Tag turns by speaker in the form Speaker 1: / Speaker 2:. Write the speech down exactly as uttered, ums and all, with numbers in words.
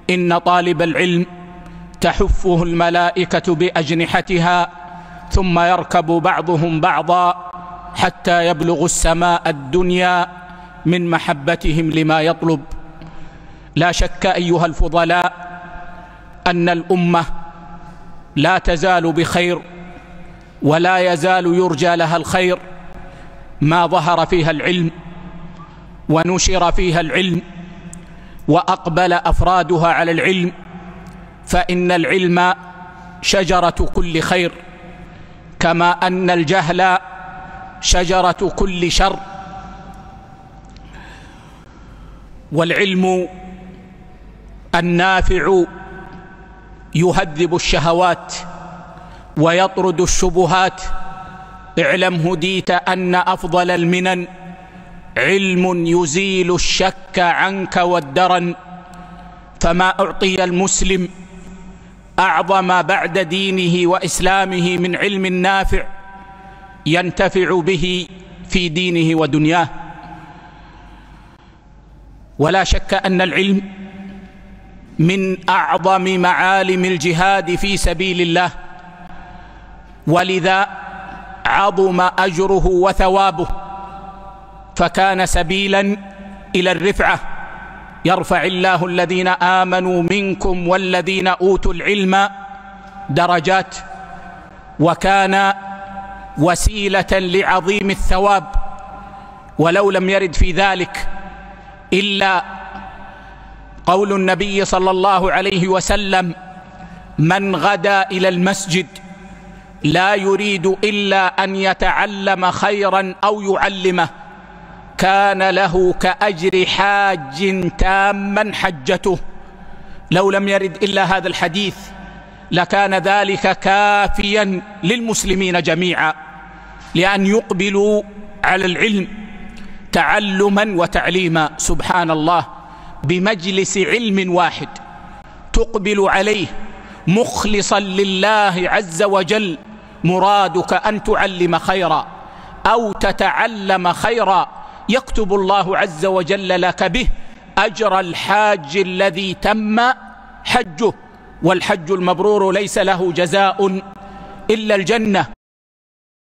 Speaker 1: إن طالب العلم تحفه الملائكة بأجنحتها ثم يركب بعضهم بعضا حتى يبلغ السماء الدنيا من محبتهم لما يطلب. لا شك أيها الفضلاء أن الأمة لا تزال بخير ولا يزال يرجى لها الخير ما ظهر فيها العلم ونشر فيها العلم وأقبل أفرادها على العلم، فإن العلم شجرة كل خير، كما أن الجهل شجرة كل شر. والعلم النافع يهذب الشهوات ويطرد الشبهات. اعلم هديت أن أفضل المنن علم يزيل الشك عنك والدرن، فما أعطي المسلم أعظم بعد دينه وإسلامه من علم نافع ينتفع به في دينه ودنياه. ولا شك أن العلم من أعظم معالم الجهاد في سبيل الله، ولذا عظم أجره وثوابه، فكان سبيلا إلى الرفعة. يرفع الله الذين آمنوا منكم والذين أوتوا العلم درجات، وكان وسيلة لعظيم الثواب. ولو لم يرد في ذلك إلا قول النبي صلى الله عليه وسلم: من غدا إلى المسجد لا يريد إلا أن يتعلم خيرا أو يعلمه كان له كأجر حاج تاما حجته. لو لم يرد إلا هذا الحديث لكان ذلك كافيا للمسلمين جميعا، لأن يقبلوا على العلم تعلما وتعليما. سبحان الله، بمجلس علم واحد تقبل عليه مخلصا لله عز وجل، مرادك أن تعلم خيرا أو تتعلم خيرا، يكتب الله عز وجل لك به أجر الحاج الذي تم حجه. والحج المبرور ليس له جزاء إلا الجنة.